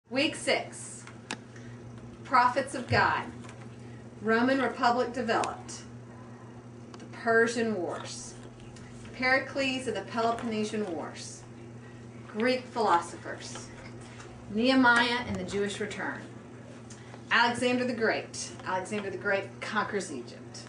Week 6, Prophets of God, Roman Republic developed, the Persian Wars, Pericles and the Peloponnesian Wars, Greek philosophers, Nehemiah and the Jewish return, Alexander the Great conquers Egypt.